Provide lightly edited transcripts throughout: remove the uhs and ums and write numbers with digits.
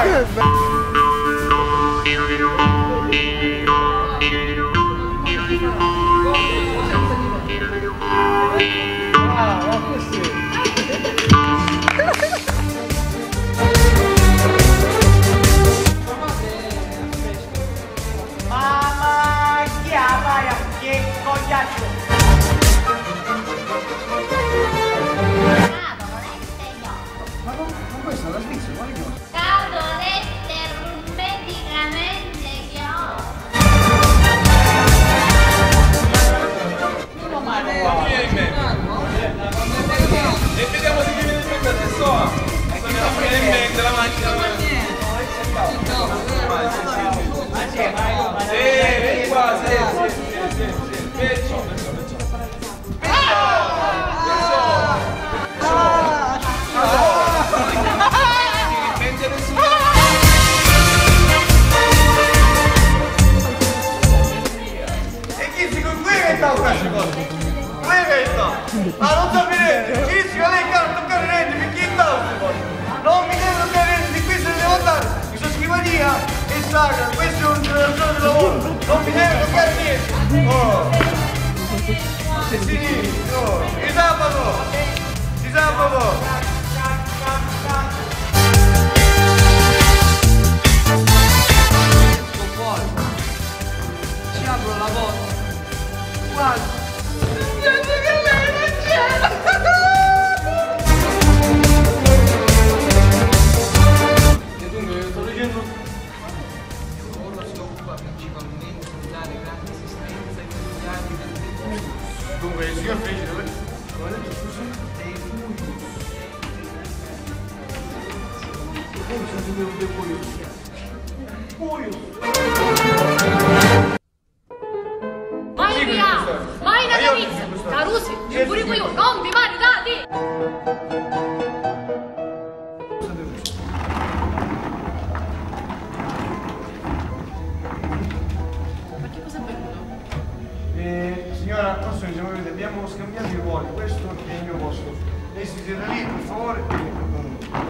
Mamma, chi ha vai che cogliaccio? Ma con questa la Svizzera, quale cosa? Scatolette ermeticamente chiuse. Vieni in mente. E vediamo se ti viene in mente adesso. Viene in mente la macchina. Vieni qua, perciò. E chi si con questa questa cosa? Questa! Ma non sapete! Chi si vuole toccare i renti? Per chi sta questa cosa? Non mi devo toccare i renti, di qui se ne devo andare! Questa scrivania è sacra, questo è un generatore di lavoro! Non mi devo toccare niente! Oh! E sì, oh! Il sabato! Il sabato! Ci apro la porta. Guarda. E dunque, sto dicendo... Ora si occupa principalmente di dare grande assistenza ai familiari del defunto. Dunque, il signor Felice dove? Come ha detto, scusa? Dei Poi sono due defunti. Vai via! Vai nella pizza! Carusi, ci pure qui, non vi maritati! Ma che cosa è venuto? Signora, forse diciamo che abbiamo scambiato i ruoli, questo è il mio posto. Lei si siede lì, per favore.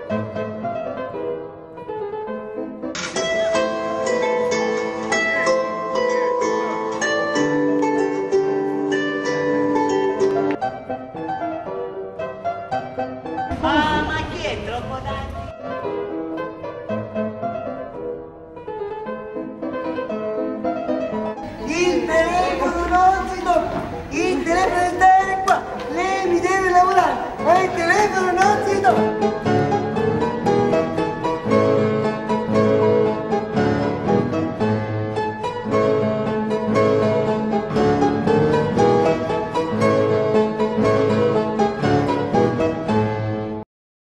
Ma chi è troppo tardi? Il telefono non si tocca, il telefono sta qua, lei mi deve lavorare, ma il telefono non si tocca.